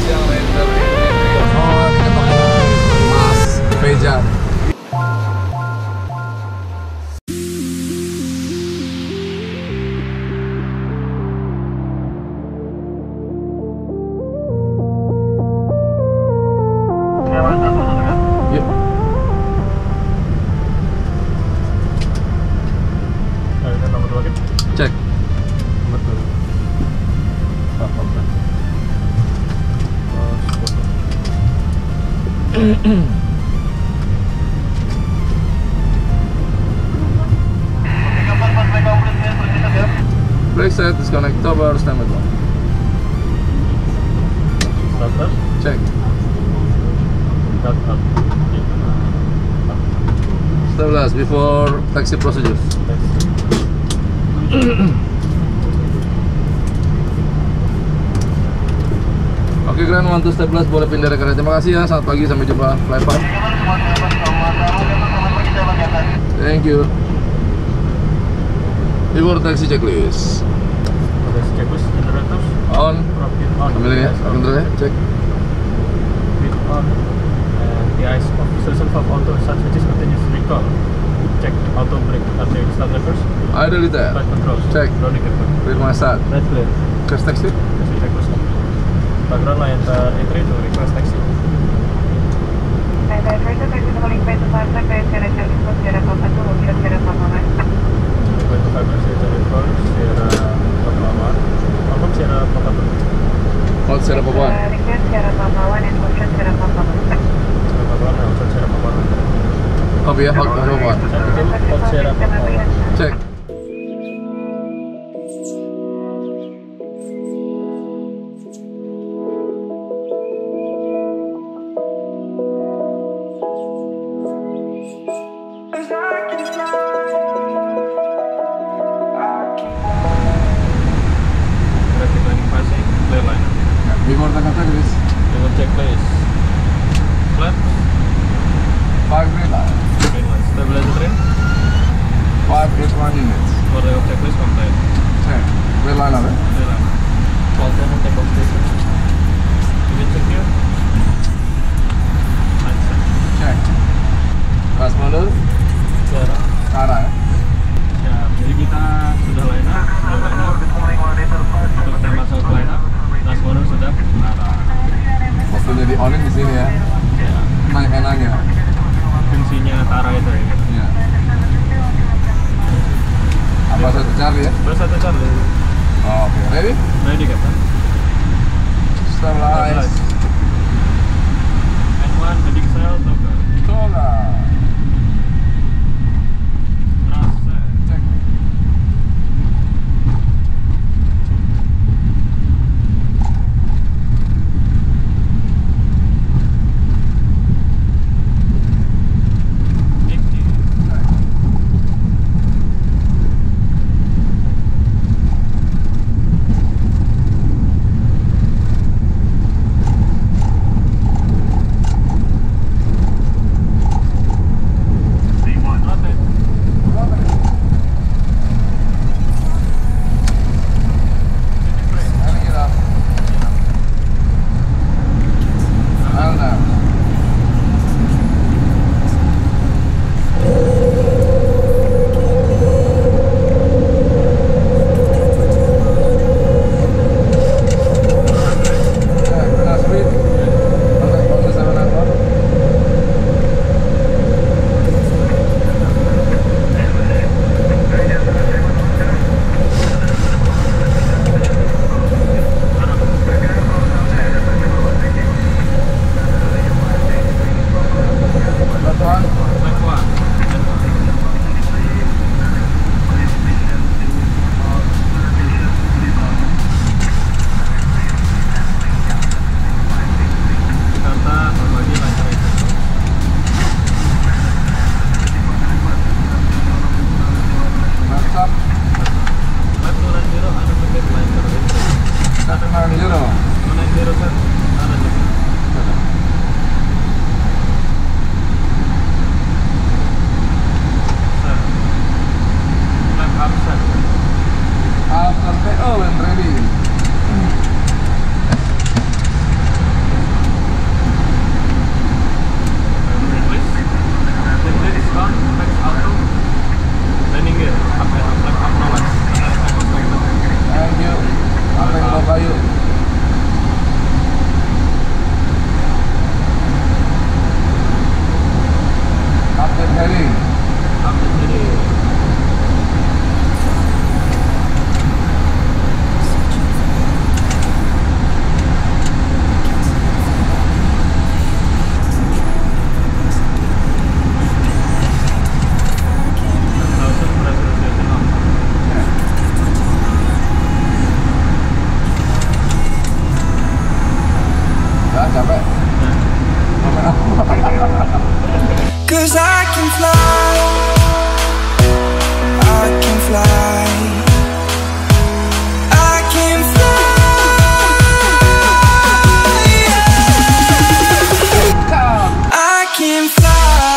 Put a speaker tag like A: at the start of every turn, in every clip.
A: yang render ini. Oh, ini pakai Mas Bejan. Cek.
B: Betul.
A: Brake set, disconnect tower, stand by.
B: Starter.
A: Cek.
B: Start up.
A: Stabilize before taxi procedure. Oke, Grand, want to stabilize, boleh pindah rekan. Terima kasih ya, selamat pagi, sampai jumpa. Fly far. Thank you. Before taxi checklist.
B: Checklist generators
A: On.
B: profit on.
A: Ambil ya, control ya, cek.
B: Profit on. And the eyes of station of auto such which is continuous recall. Check auto brake at the start reverse.
A: Idle detail.
B: Flight controls.
A: Cek.
B: Ground indicator.
A: Clear my start.
B: Red clear.
A: Crash taxi.
B: Taxi checklist. Background line entry to request taxi. Going to Fiber Sierra Report, Sierra Papawan. Confirm Sierra Papawan.
A: Hold Sierra Papuan.
B: Sierra Papawan, Ocean Sierra Papawan.
A: Copy ya, hold Papuan.
B: Hold Sierra Papawan.
A: Cek.
B: Traffic lining passing, clear line.
A: Before checklist.
B: Double check place. Flat,
A: 5 green line.
B: green line. Stabilizer train.
A: 581 units.
B: For the checklist complete.
A: Cek. Clear line apa?
B: Clear line. Call center take off station. Engine secure. Line set.
A: Cek. Gas mundur.
B: Sierra.
A: Ke arah ya.
B: Siap. Jadi kita sudah line up. Untuk kita masuk ke line up. Gas motor sudah mengarah.
A: Waktunya di on di sini ya.
B: Ya.
A: Enak-enaknya.
B: Fungsinya Tara itu ya.
A: Iya. Apa satu cari ya?
B: Terus satu Charlie.
A: Oh, oke. Ready?
B: Ready Captain.
A: Stabilize.
B: N1 heading sail toga.
A: Toga.
B: Trase.
A: Cek.
B: Dikti.
C: 'Cause I can fly, I can fly, I can fly, I can fly.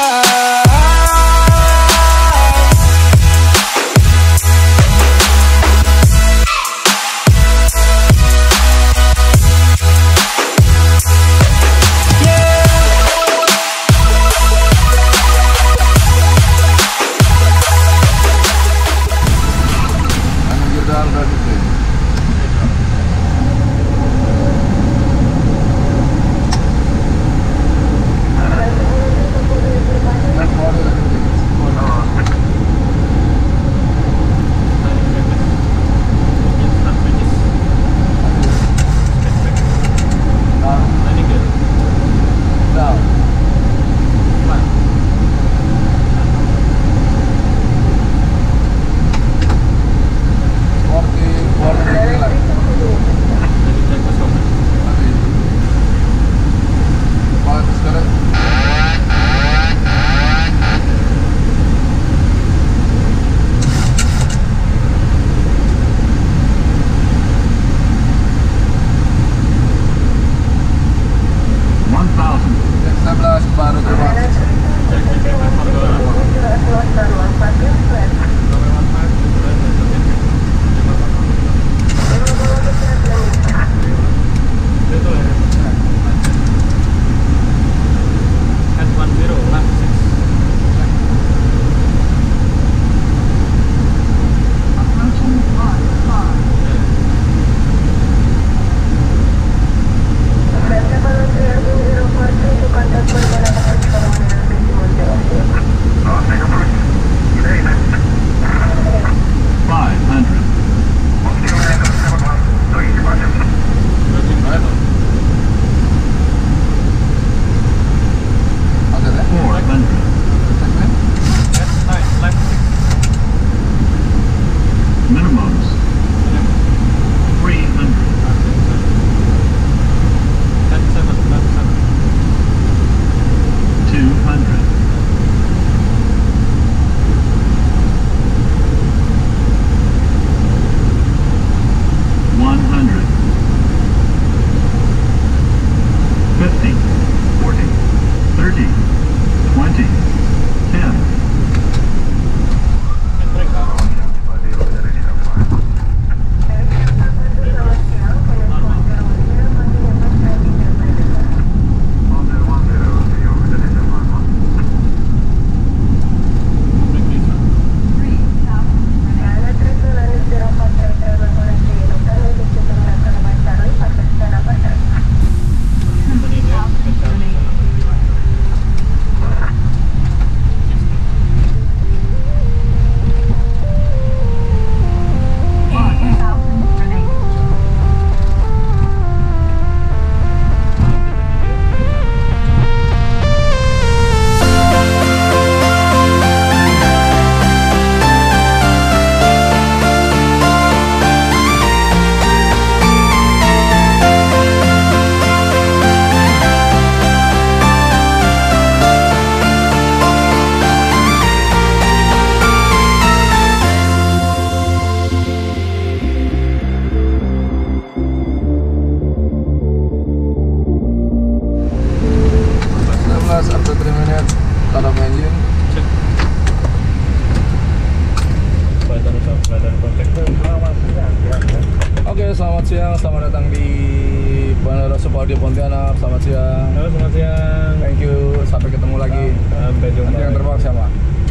A: Selamat siang, selamat datang di Bandara Supadio Pontianak. Selamat siang.
B: Halo, selamat siang.
A: Thank you, sampai ketemu lagi.
B: Sampai jumpa.
A: Nanti yang terbang siapa?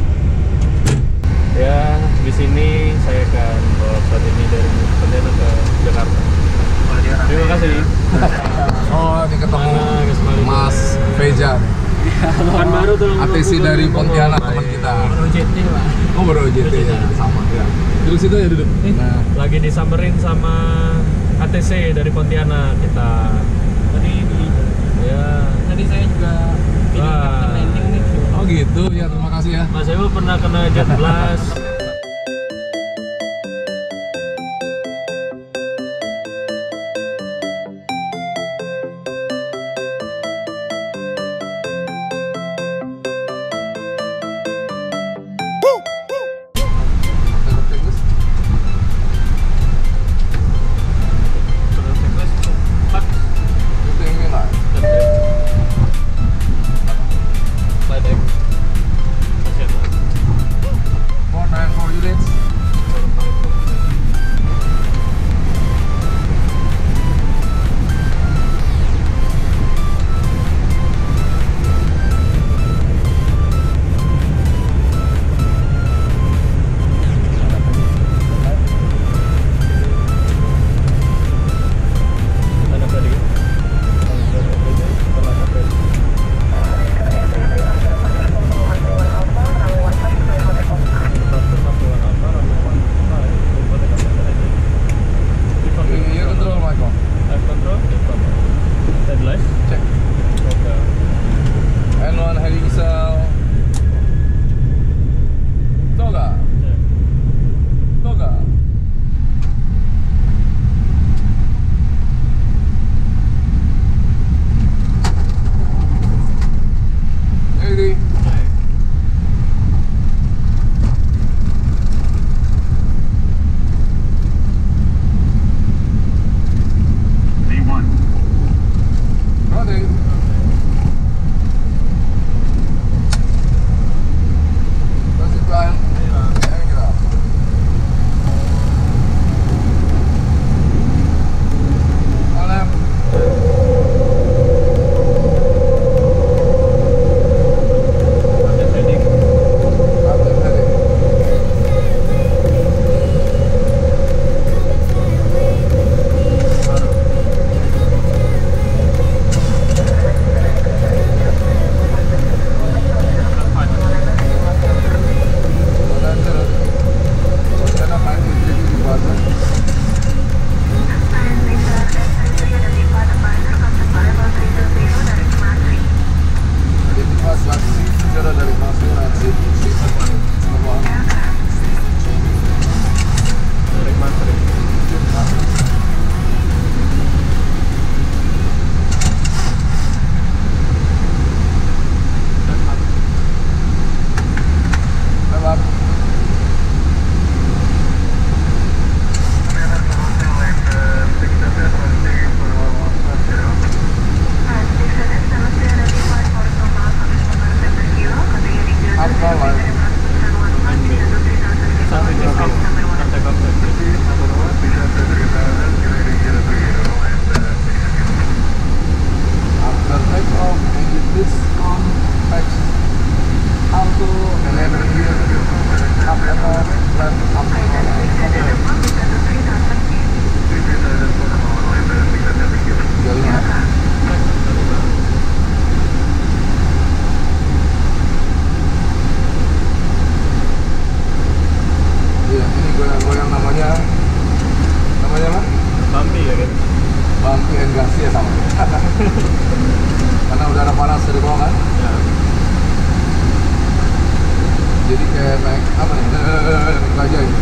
B: Ya, di sini saya akan bawa pesawat ini dari Pontianak ke Jakarta. Terima kasih.
A: Oh, ini ketemu
B: Mana,
A: Mas Veja.
B: Kan baru tuh.
A: ATC dari Pontianak, teman kita.
B: Baru JT, Pak.
A: Oh, baru JT ya, sama ya. Duduk situ ya, duduk. Nah,
B: Lagi disamperin sama ATC dari Pontianak kita. Tadi saya juga landing nih.
A: oh gitu ya, terima kasih ya.
B: Mas Ewo pernah kena jet blast. Headlight.
A: Cek.
B: Okay.
A: N1 heading cell. Toga.
B: Check.
A: Toga. Ready.
D: V1.
A: Ready. That's it, Brian. Hang it up. On up.
B: Content heading.
A: Captain heading.
B: Direct mastering. Something is up. Contact contact.
A: After takeoff, engine discount, patch, auto, lever gear, up and off, left, up and off. Jalan. Iya, ini goyang-goyang namanya apa?
B: Bumpy ya kan?
A: Bumpy and gassy ya sama. Karena udara panas dari bawah kan,
B: Ya.
A: jadi kayak naik apa nih? Aja ini.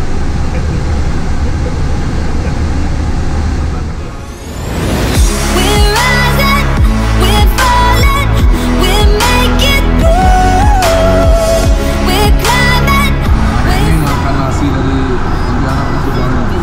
E: We're rising, we're falling, we're making through. We're climbing,
A: Ini makan nasi dari Indiana Pennsylvania.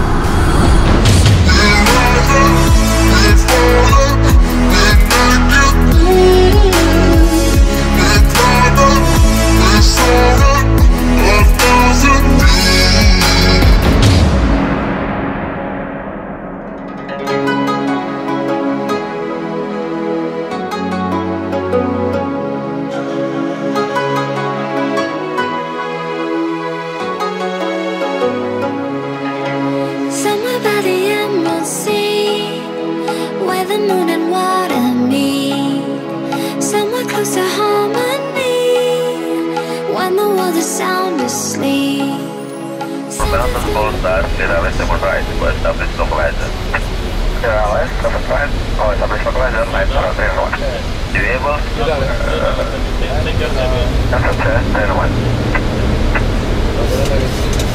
E: somewhere by the Emerald Sea, where the moon and water meet, somewhere close to harmony, when the world is sound asleep.
F: Mountain full start, clear west and right, to establish localizer. Clear west, seven right, oh, establish localizer, 903 Do you able?
A: Sudah ya.
B: Take your time.
F: That's okay, 901.
A: Boleh lagi.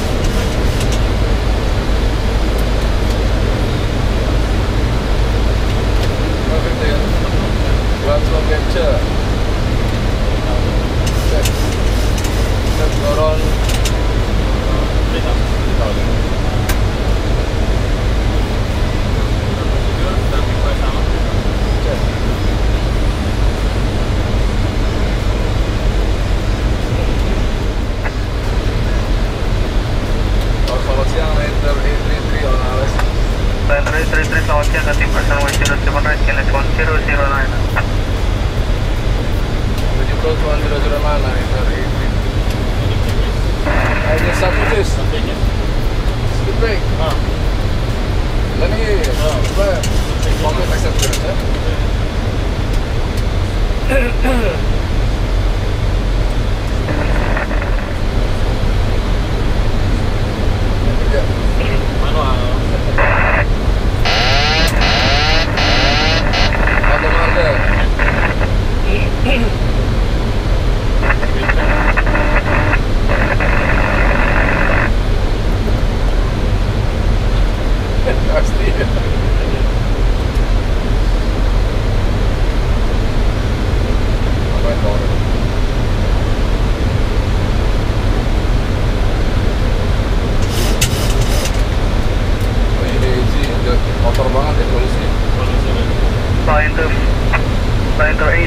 A: Perfect ya. Langsung capture. Set turun. Selamat siang, Ranger 833 on RS.
F: Landry 33, selamat siang, ganti person 107 right, KLX 1009.
A: 70 mana, Ranger 833. Hanya satu jes. Speed brake. Lagi. Coba. Pocket acceptance ya.
B: Manual.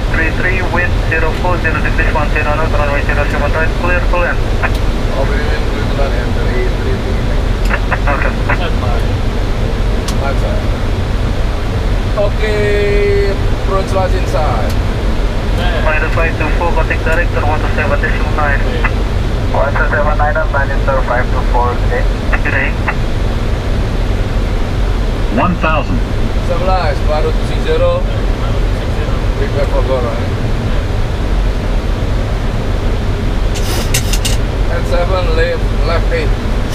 F: 33, wind 040 degrees 10 knots, runway 07 right, clear to land.
A: Wind clear to land, enter 833.
F: Okay.
A: Left side. Okay, approach last inside.
F: Minus 524, contact director 127.9. 127.9 and Minister 524, okay. Good day.
D: 1,000.
A: 11, baru 60. Prepare for go, right? And 7, left 8.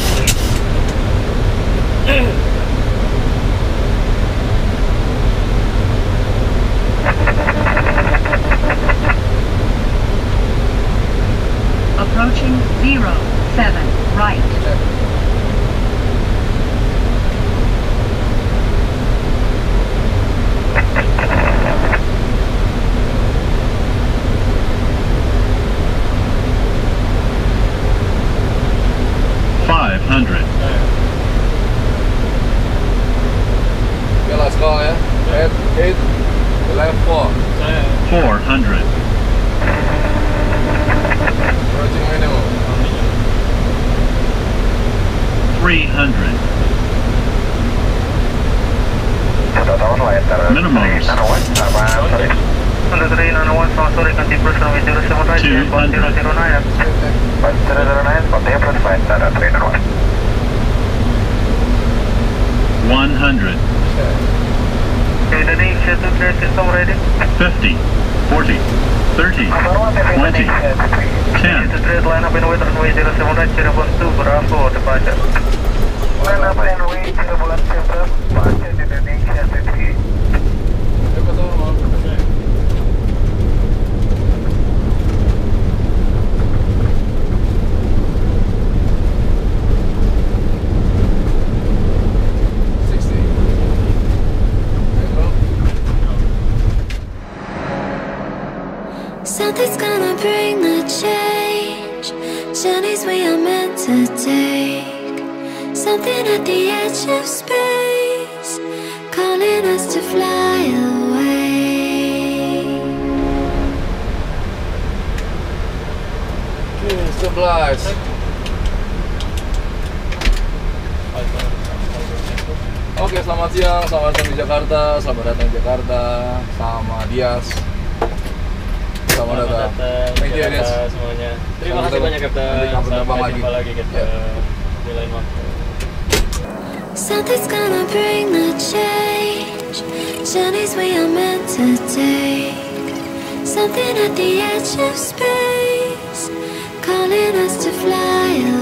G: Approaching 07, right.
A: Okay, last call ya. 8, left 4.
D: 400.
A: Approaching minimum.
D: 300. Minimums.
F: 209, contact approach flight 301.
D: 100.
F: Indonesia to clear system ready.
D: 50. 40. 30. 20. 10.
F: To trade line up in with runway 07 right, 012, Bravo, departure. Line up in way 012, departure Indonesia City.
A: Lepas normal.
E: Something's gonna bring the change. Journeys we are meant to take. Something at the edge of space, calling us to fly away.
A: Okay, 11. Oke, selamat siang, selamat datang di Jakarta, selamat datang di Jakarta sama Dias. Selamat datang. Thank you, Dias.
B: Semuanya. Terima kasih banyak, Kapten.
A: Nanti kapan terbang
B: Sampai
A: lagi.
B: jumpa lagi, Kapten. Di lain waktu.
E: Something's gonna bring the change. Journeys we are meant to take. Something at the edge of space, calling us to fly away.